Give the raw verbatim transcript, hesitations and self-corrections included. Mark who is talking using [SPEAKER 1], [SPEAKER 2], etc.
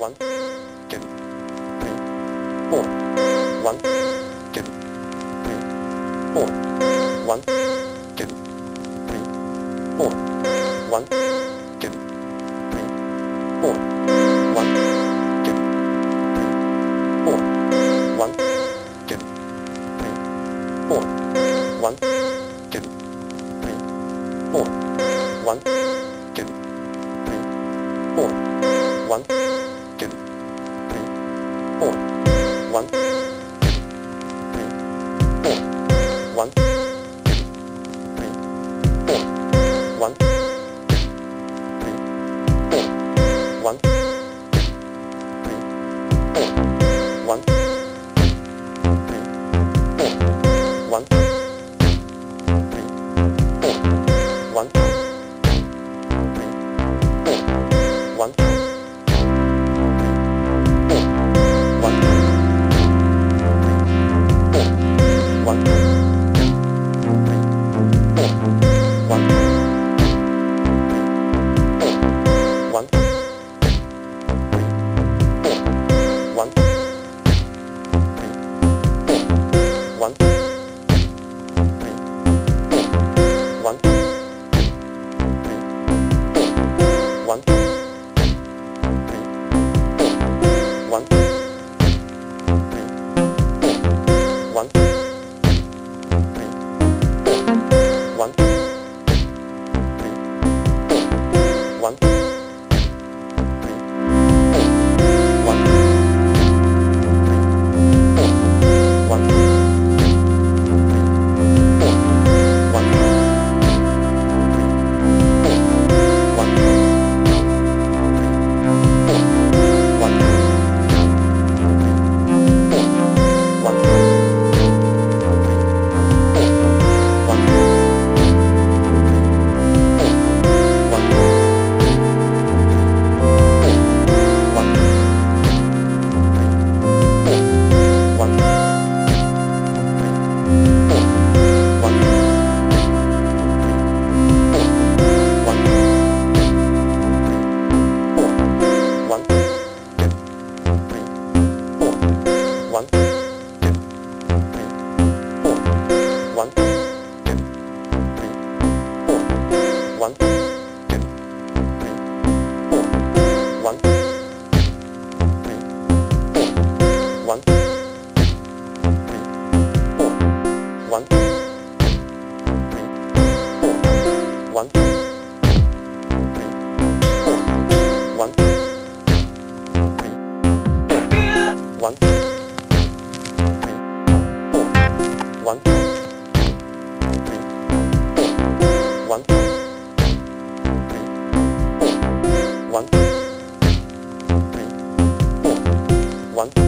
[SPEAKER 1] one, two, three, four, one, two, three, four, one, two, three, four, one, two, three, four, one, two, three, four, one, two, three, four, one, two, three, four, one, two, three, four, one, two, three, four, one, two, three, four, one, two, three, four, one, two, three, four, one, two, three, four, one, two, three, four, one, two, three, four, one, two, three, four, one, two, one,